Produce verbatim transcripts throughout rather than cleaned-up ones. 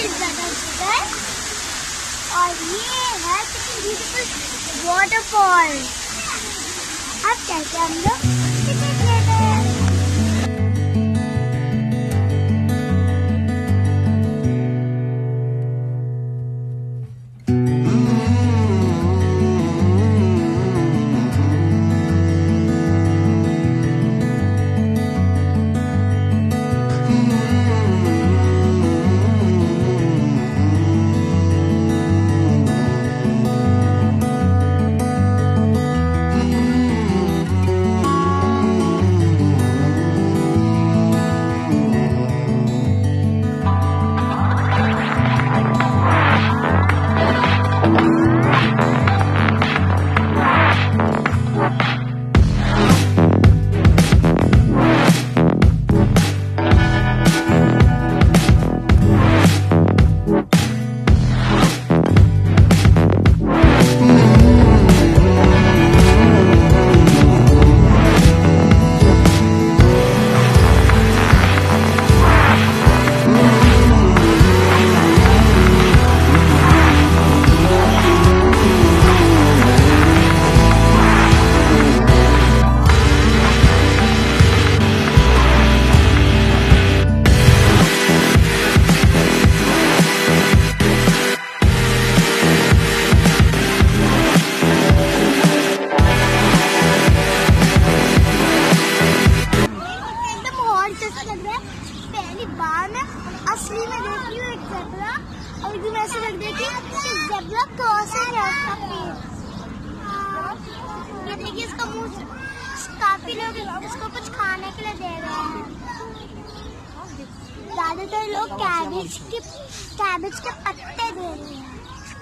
इस जगह है और ये है ब्यूटीफुल वाटरफॉल। अब कैसे हम लोग टिकट लेते हैं। असली में देख रही हूँ एक ज़ेब्रा और एकदम ऐसे लग रही थी कि ज़ेब्रा क्रॉसिंग है उसका पेट। ये देखिए इसका मुंह, काफी लोग इसको कुछ खाने के लिए दे रहे हैं। ज्यादातर लोग कैबेज के कैबेज के पत्ते दे रहे हैं।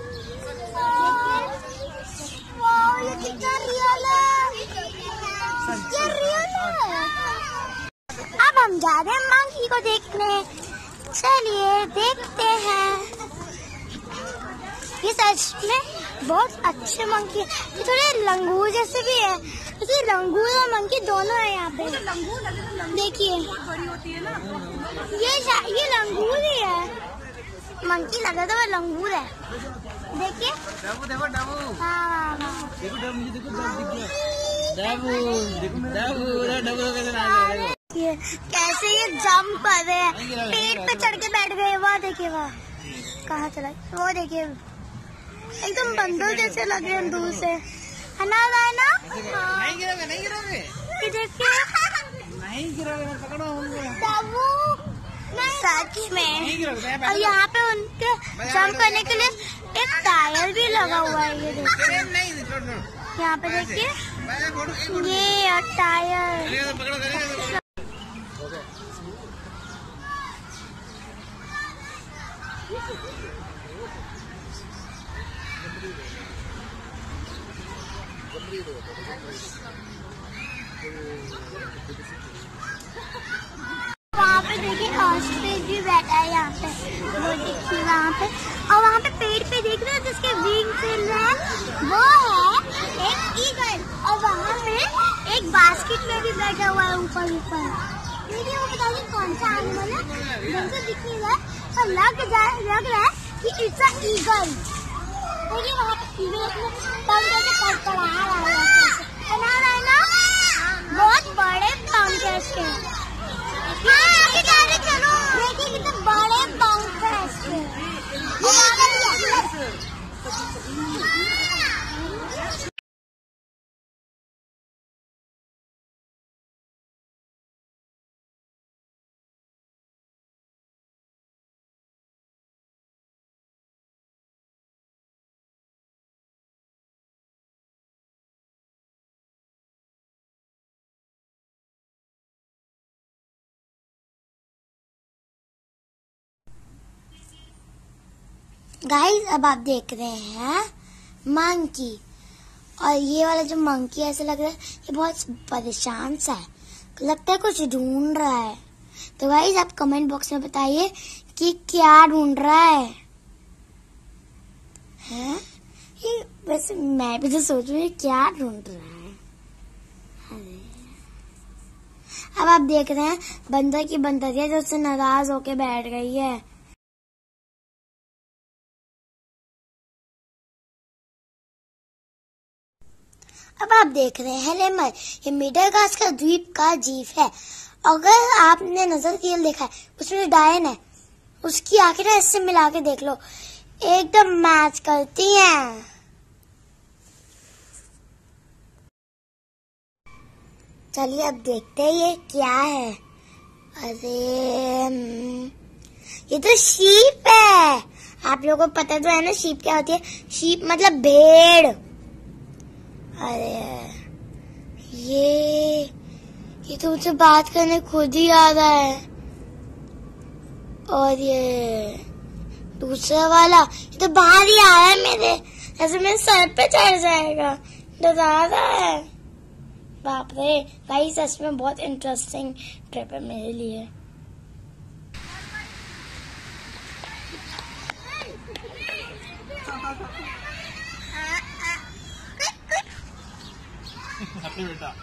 वाह, ये कितना रियल है, ये रियल है। अब हम जा रहे हैं मंकी को देखने। चलिए देखते हैं। ये सच में बहुत अच्छे मंकी है। ये थोड़े लंगूर जैसे भी है। ये लंगूर और मंकी दोनों है यहाँ पे। देखिए ये ये लंगूर ही है। मंकी लगा था वो लंगूर है। देखिए डाबू देखो डाबू। हाँ देखो डाबू, मुझे देखो डाबू दिख गया। डाबू देखो डाबू डाबू कैसे आ गया। ये कैसे ये जंप कर रहे हैं, पेड़ पे चढ़ के बैठ गए। वहाँ देखिए, वहाँ कहाँ चला, वो देखिए एकदम बंदर जैसे लग रहे हैं दूर से, है ना ना? नहीं गिरोगे, नहीं गिरोगे। ये देखिए नहीं गिरोगे, मैं पकड़ो बाबू सच में। और यहाँ पे उनके जंप करने के लिए एक टायर भी लगा हुआ है। ये देखिए यहाँ पे देखिए ये टायर। वहाँ पे देखिए ऑस्ट्रिच भी बैठा है यहाँ पे, वो देखिए वहाँ पे। और वहाँ पे पेड़ पे देख रहे हो जिसके विंग चल रहे हैं, वो है एक ईगल। और वहाँ पे एक बास्केट में भी बैठा हुआ है ऊपर ऊपर। देखिए वो पता नहीं कौन सा एनिमल है, ढंग से दिख नहीं रहा है, पर लग जाए लग रहा है कि इट्स अ ईगल। देखिए वहाँ पे ईगल अपने पंख से फड़फड़ा रहा है, बना रहा है ना। बहुत बड़े पंख है इसके। चलो देखिए कितने बड़े पंख है इसके। गाइस अब आप देख रहे हैं मंकी, और ये वाला जो मंकी है ऐसा लग रहा है ये बहुत परेशान सा है, लगता है कुछ ढूंढ रहा है। तो गाइस आप कमेंट बॉक्स में बताइए कि क्या ढूंढ रहा है, हैं? ये वैसे मैं भी तो सोच रही हूँ क्या ढूंढ रहा है। अब आप देख रहे हैं बंदर की बंदरिया जो उससे नाराज होके बैठ गई है। अब आप देख रहे हैं लेमर, ये मेडागास्कर का द्वीप का जीव है। अगर आपने नजर की देखा है, उसमें डायन है, उसकी आंखें ना इससे मिला के देख लो, एकदम मैच करती हैं। चलिए अब देखते हैं ये क्या है। अरे ये तो शीप है। आप लोगों को पता तो है ना शीप क्या होती है? शीप मतलब भेड़। अरे ये ये तो मुझसे बात करने खुद ही आ रहा है। और ये दूसरा वाला ये तो बाहर ही आया है मेरे, ऐसे मेरे सर पे चढ़ जाएगा, डरा रहा है। बाप रे गाइस, सच में बहुत इंटरेस्टिंग ट्रिप है मेरे लिए। बेटा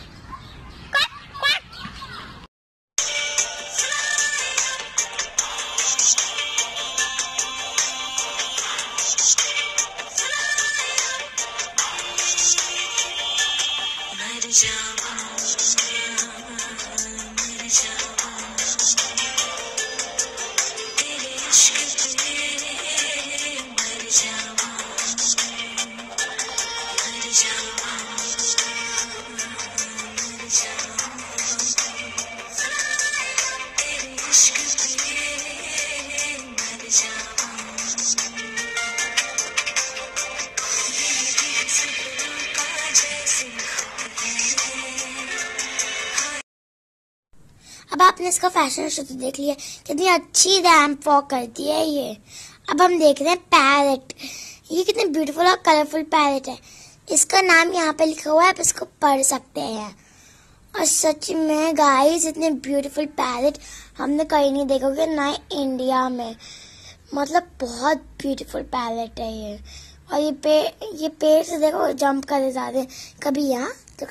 अब आपने इसका फैशन शो तो देख लिया, कितनी अच्छी रैंप वॉक करती है ये। अब हम देख रहे हैं पैरेट। ये कितने ब्यूटीफुल और कलरफुल पैरेट है। इसका नाम यहाँ पे लिखा हुआ है, आप इसको पढ़ सकते हैं। और सच में गाइस, इतने ब्यूटीफुल पैरेट हमने कहीं नहीं देखा होगा, ना इंडिया में। मतलब बहुत ब्यूटीफुल पैरेट है ये। और ये पे ये पेड़ से देखो जंप करे जाते हैं, कभी यहाँ तो।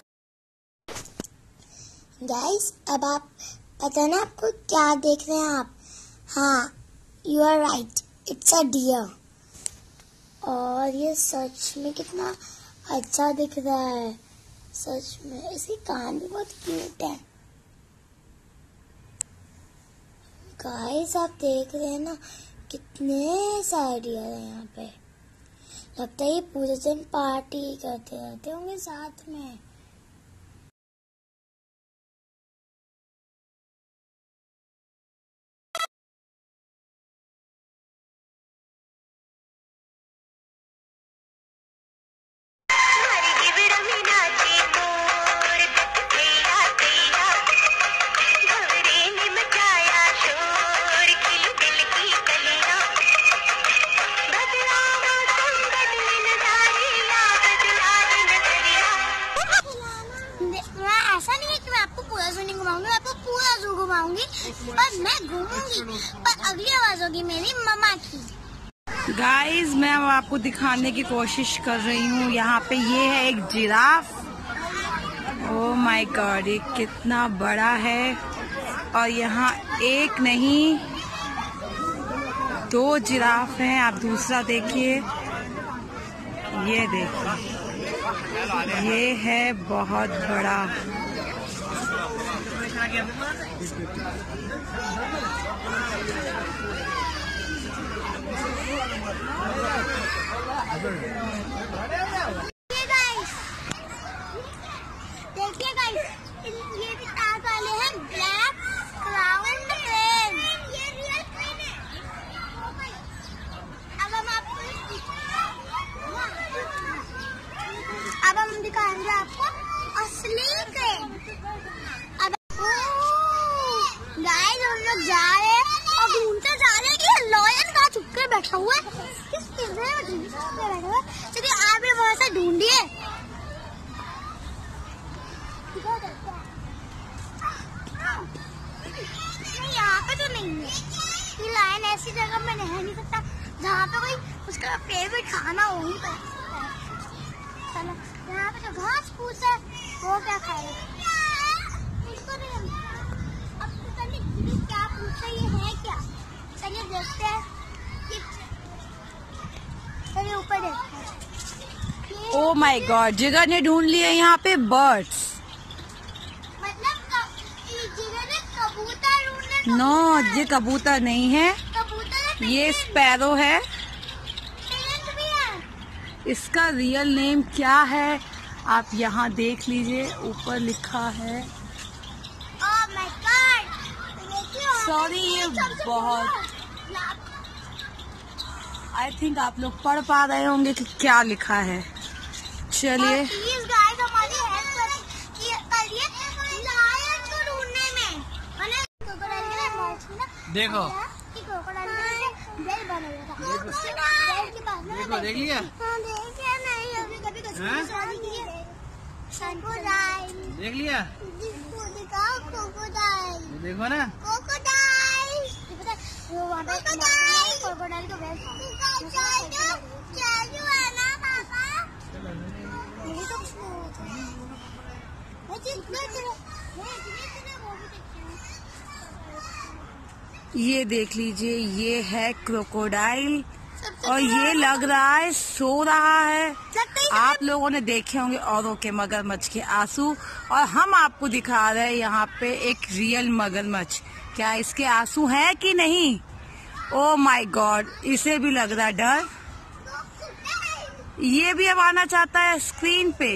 गाइस अब आप पता ना आपको क्या देख रहे हैं आप? हाँ, you are right, it's a dear. और ये सच में कितना अच्छा दिख रहा है। सच में इसके कान भी बहुत क्यूट है। गाइस आप देख रहे हैं ना, कितने सारे डियर हैं यहाँ पे। लगता है ये पूरे दिन पार्टी करते रहते होंगे साथ में। पर मैं घूमूंगी, पर अगली आवाज होगी मेरी मम्मा की। गाइस मैं अब आपको दिखाने की कोशिश कर रही हूँ। यहाँ पे ये है एक जिराफ। ओह माय गॉड, ये कितना बड़ा है। और यहाँ एक नहीं दो जिराफ हैं। आप दूसरा देखिए, ये देखिए, ये है बहुत बड़ा। देखिए गाइस, ये भी ताज वाले हैं, ब्लैक क्राउन ट्रेन। ये रियल ट्रेन है। अब हम आपको अब हम दिखाएंगे आपको असली ट्रेन। अब गाइस हम लोग जा रहे हैं और ढूंढते जा रहे हैं कि लॉयन कहाँ छुप कर बैठा हुआ है, किस पिंजरे में बैठा हुआ है। चलिए आप भी वहाँ से ढूंढिए। यहाँ पे तो नहीं है, ये लायन ऐसी जगह में रह नहीं सकता जहाँ पे कोई उसका फेवरेट खाना हो ही पर। चलो यहाँ पे जो घास फूस है वो क्या खाएगा, उसको नहीं। अब चलिए क्या पूछे, ये है क्या? चलिए देखते हैं। चलिए ऊपर देखते हैं, ये ओ माय गॉड, जिगर ने ढूंढ लिए यहाँ पे बर्ड्स। मतलब जिगर ने कबूतर ढूंढे। नो, ये कबूतर नहीं है, कबूतर ये स्पैरो है। भी है। इसका रियल नेम क्या है आप यहाँ देख लीजिए, ऊपर लिखा है। ओह माय गॉड, सॉरी, ये बहुत, आई थिंक आप लोग पढ़ पा रहे होंगे कि क्या लिखा है। चलिए, प्लीज गाइस हमारी हेल्प करिए लायन को ढूंढने में। मैंने क्रोकोडाइल के ना देखो कि क्रोकोडाइल के बेल बनेगा था। बेल के पास में देखो, देख लिया? हां देखिए, नहीं अभी कभी कुछ हाँ? शादी की है। क्रोकोडाइल देख लिया? जिसको दिखाओ क्रोकोडाइल। देखो ना, क्रोकोडाइल वो वहां पे क्रोकोडाइल को बेल चालू है ना पापा। यही तो ये देख लीजिए, ये है क्रोकोडाइल और ये लग रहा है सो रहा है। आप लोगों ने देखे होंगे औरों के मगरमच्छ के आंसू, और हम आपको दिखा रहे हैं यहाँ पे एक रियल मगरमच्छ। क्या इसके आंसू हैं कि नहीं? ओ माय गॉड, इसे भी लग रहा है डर। ये भी अब आना चाहता है स्क्रीन पे।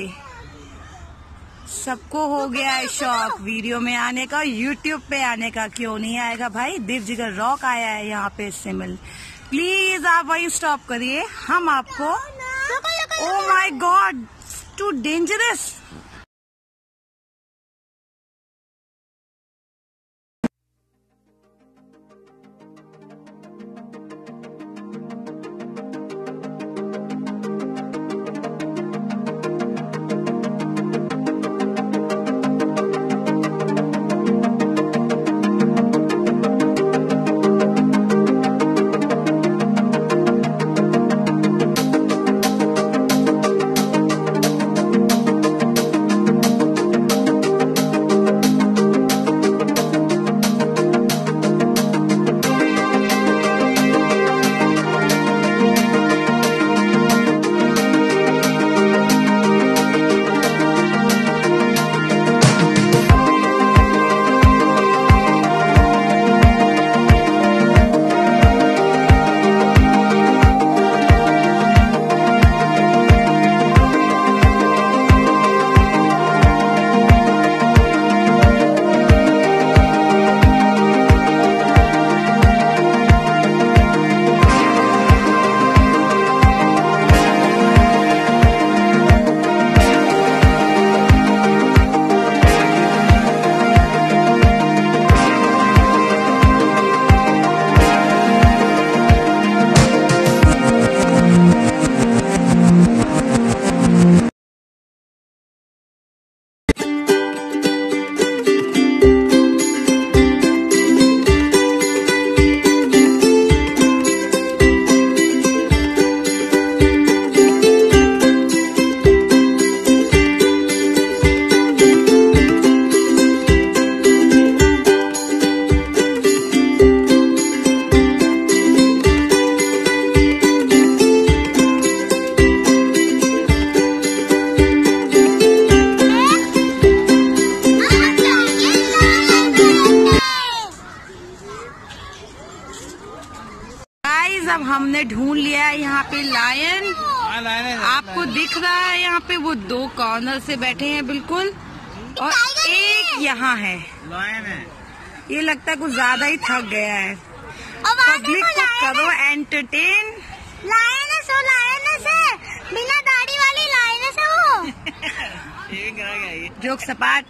सबको हो गया है शौक वीडियो में आने का, यूट्यूब पे आने का। क्यों नहीं आएगा भाई? दिव्यजिगर रॉक आया है यहाँ पे इससे मिल। प्लीज आप वही स्टॉप करिए, हम आपको। Oh my god, too dangerous. अब हमने ढूंढ लिया है यहाँ पे लायन। आपको दिख रहा है यहाँ पे वो दो कॉर्नर से बैठे हैं बिल्कुल, और एक यहाँ है लायन है। ये लगता है कुछ ज्यादा ही थक गया है। पब्लिक को करो एंटरटेन। लायनेस हो, लायनेस है, बिना दाढ़ी वाली लायनेस है वो। ये क्या है ये? जोक सपाट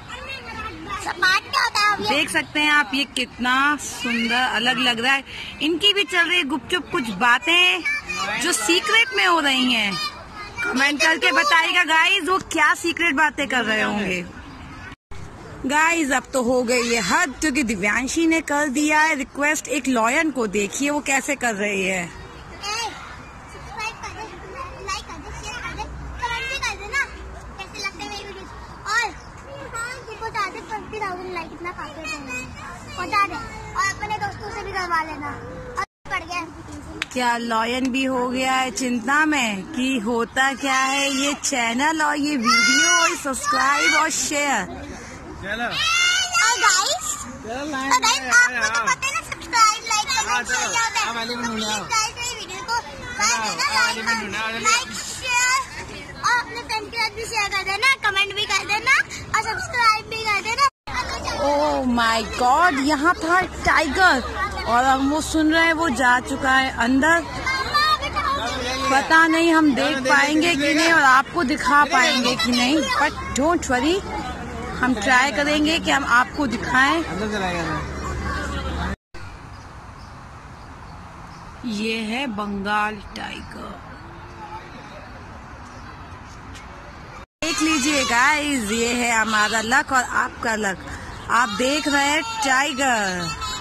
सपाट क्या होता है? देख सकते हैं आप, ये कितना सुंदर अलग लग रहा है। इनकी भी चल रही गुपचुप कुछ बातें जो सीक्रेट में हो रही हैं। कमेंट करके बताइएगा गाइज वो क्या सीक्रेट बातें कर रहे होंगे। गाइज अब तो हो गई है हद, क्योंकि दिव्यांशी ने कर दिया है रिक्वेस्ट एक लॉयन को। देखिए वो कैसे कर रही है। बता दे और अपने दोस्तों से भी करवा लेना। और पड़ गया। क्या लॉयन भी हो गया है चिंता में कि होता क्या है ये चैनल और ये वीडियो और सब्सक्राइब और शेयर। चलो और गाइस चलो और गाइस आपको तो पता है ना, सब्सक्राइब लाइक कमेंट शेयर क्या होता है। अब वाली में ढूंढ आओ। गाइस मेरी वीडियो को वाली में ढूंढ आओ। लाइक शेयर और अपने फ्रेंड के साथ भी शेयर कर देना, कमेंट भी कर देना और सब्सक्राइब भी कर देना। ओह माय गॉड, यहाँ था टाइगर और हम वो सुन रहे हैं वो जा चुका है अंदर। पता नहीं हम देख पाएंगे कि नहीं और आपको दिखा पाएंगे कि नहीं, बट डोंट वरी, हम ट्राई करेंगे कि हम आपको दिखाएं। अंदर चला गया। ये है बंगाल टाइगर, देख लीजिए गाइस, ये है हमारा लक और आपका लक। आप देख रहे हैं टाइगर,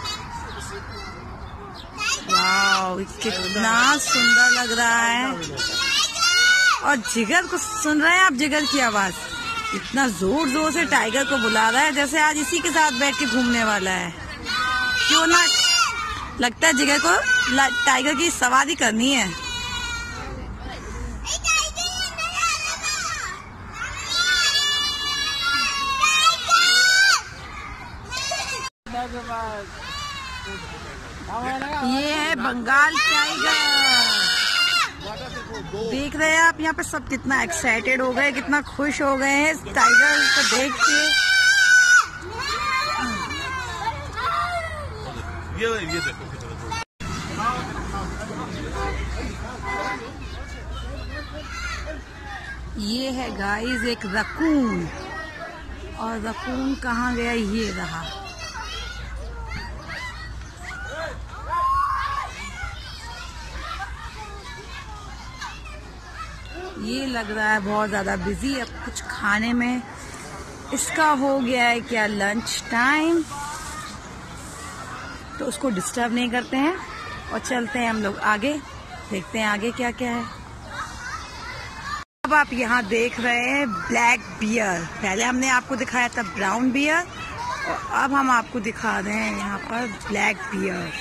वाओ कितना सुंदर लग रहा है। और जिगर को सुन रहे हैं आप, जिगर की आवाज इतना जोर जोर से टाइगर को बुला रहा है जैसे आज इसी के साथ बैठ के घूमने वाला है। क्यों ना, लगता है जिगर को टाइगर की सवारी करनी है। ये है बंगाल टाइगर, देख रहे हैं आप, यहाँ पे सब कितना एक्साइटेड हो गए, कितना खुश हो गए हैं टाइगर को देख के। ये ये देखो ये है गाइस एक रकून, और रकून कहाँ गया, ये रहा। ये लग रहा है बहुत ज़्यादा बिजी, अब कुछ खाने में इसका हो गया है क्या लंच टाइम, तो उसको डिस्टर्ब नहीं करते हैं और चलते हैं हम लोग आगे, देखते हैं आगे क्या क्या है। अब आप यहाँ देख रहे हैं ब्लैक बियर, पहले हमने आपको दिखाया था ब्राउन बियर और अब हम आपको दिखा रहे हैं यहाँ पर ब्लैक बियर।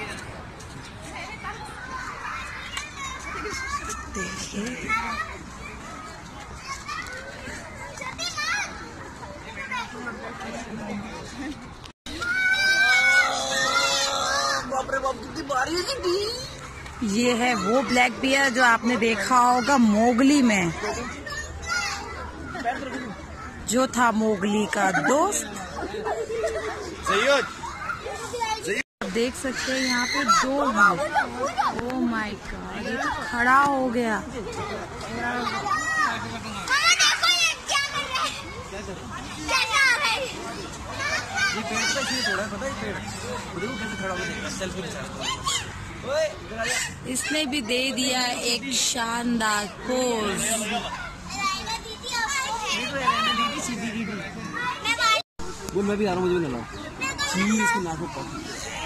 देखिए ये है वो ब्लैक बियर जो आपने देखा होगा मोगली में, जो था मोगली का दोस्त। आप देख सकते हैं यहाँ पे दो हैं। ओह माय गॉड, ये तो खड़ा हो गया। ये पेड़ पे इसलिए तोड़ा है, पता है पेड़ देखो कैसे खड़ा हो गया, सेल्फी खिंचा। ओए इधर आ जा। इसने भी दे दिया एक शानदार पोज। दीदी सीधी दीदी वो मैं भी आ रहा हूँ, मुझे भी ना लाओ इसकी नाक में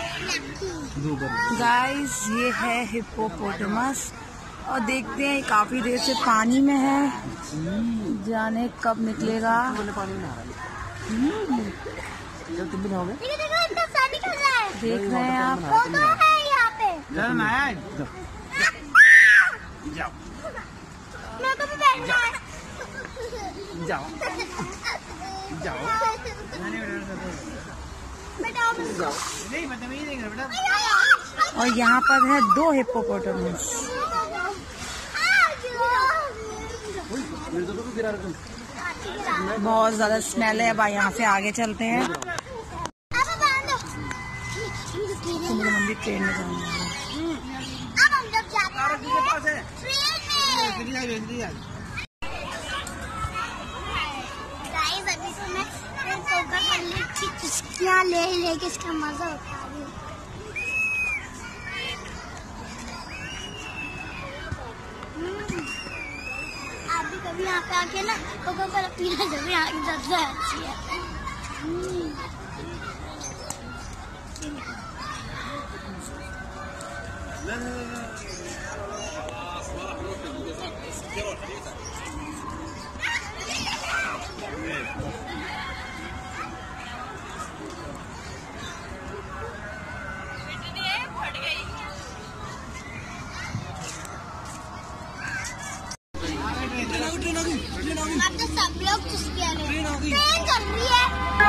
गाइस ये है हिप्पोपोटामस और देखते हैं काफी देर से पानी में है, जाने कब निकलेगा। पानी में आ रहा है, जब तुम भी नहाओगे देख रहे हैं आप, यहाँ पे जाओ मेरे को भी बैठना है। जाओ जाओ बैठाओ मुझको। नहीं मतलब ये नहीं कर बेटा। और यहाँ पर है दो हिप्पोपोटामस। मेरे तो भी गिरा रखा, बहुत ज्यादा स्मेल है। अब यहाँ से आगे चलते हैं, तो मुझे हम भी ट्रेन में जाना है। अब हम जब जाते हैं ट्रेन में, गाइस अभी तो मैं कोका कोला की चुस्कियाँ ले लेके इसका मजा उठा रही हूँ। आप भी कभी यहाँ पे आके ना कोका कोला पीना जरूर, यहाँ की सबसे अच्छी है। कर रही है।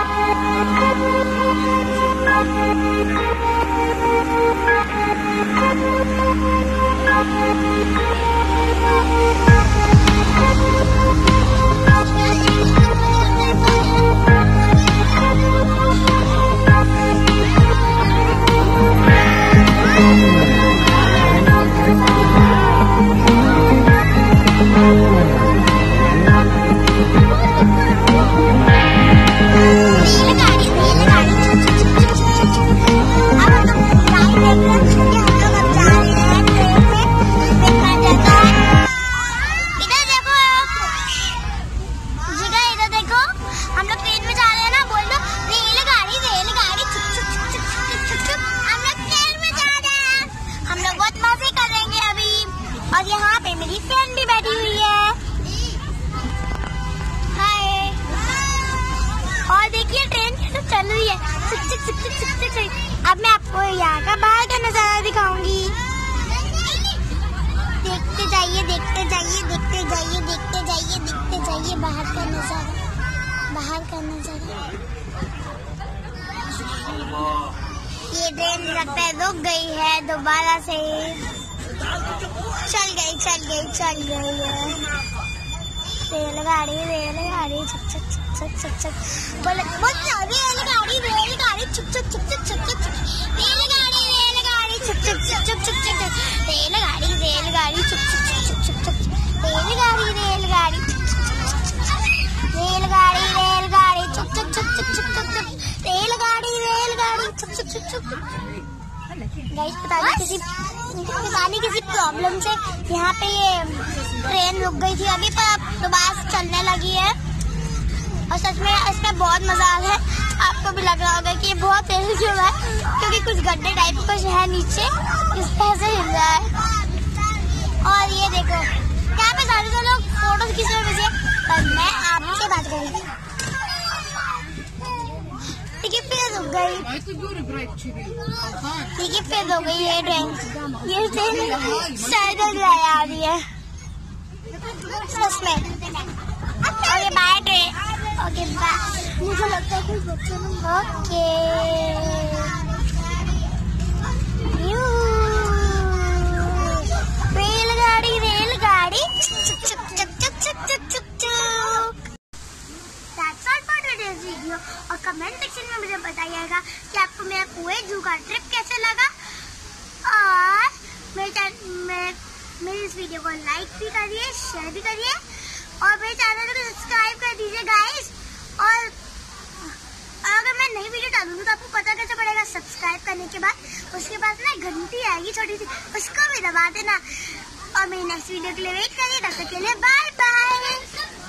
और यहाँ पे मेरी फ्रेंड भी बैठी हुई है। हाय। और देखिए ट्रेन कैसे चल रही है। चिक चिक चिक चिक चिक चिक। अब मैं आपको यहाँ का बाहर का नजारा दिखाऊंगी। देखते जाइए देखते जाइए देखते जाइए देखते जाइए देखते जाइए बाहर का नजारा, बाहर का नजारा। ये ट्रेन लगता है रुक गई है दोबारा से। चल गई चल गई चल गई है रेलगाड़ी रेलगाड़ी छक छक छक छक छक बोल बोल रेलगाड़ी रेलगाड़ी छक छक छक छक छक छक रेलगाड़ी रेलगाड़ी छक छक छक छक छक छक रेलगाड़ी रेलगाड़ी छक छक छक छक छक रेलगाड़ी रेलगाड़ी रेलगाड़ी रेलगाड़ी छक छक छक छक छक छक रेलगाड़ी रेलगाड़ी छक छक छक छक। गाइस पता नहीं किसी पता नहीं किसी प्रॉब्लम से यहाँ पे ये ट्रेन रुक गई थी अभी, पर दोबारा से चलने लगी है। और सच में इसमें बहुत मजा आ रहा है। आपको भी लग रहा होगा कि ये बहुत तेज क्यों है, क्योंकि कुछ गड्ढे टाइप कुछ है नीचे, इस तरह से हिल रहा है। और ये देखो यहाँ पे सारे जो लोग फोटो खींचने में बिजी, पर मैं आपसे बात करूँगी। ठीक है फिर रुक गई, ठीक है फिर रुक गई ये ट्रेन। ये ट्रेन साइकिल आ रही है सच में। Okay bye train, okay bye. मुझे लगता है कुछ बच्चों ने ओके रेलगाड़ी रेलगाड़ी चुक चुक चुक चुक चुक चुक चुक चुक। That's all for today's video। और कमेंट सेक्शन में मुझे बताइएगा कि आपको मेरा कुवैत जू का ट्रिप कैसे लगा। और मेरे मेरे मेरी इस वीडियो को लाइक भी करिए, शेयर भी करिए और मेरे चैनल को सब्सक्राइब कर दीजिए गाइस। और अगर मैं नई वीडियो डालूंगी तो आपको पता कैसे पड़ेगा, सब्सक्राइब करने के बाद उसके बाद ना घंटी आएगी छोटी सी, उसको भी दबा देना। और मेरी नेक्स्ट वीडियो के लिए वेट करिए, तब तक के लिए बाय।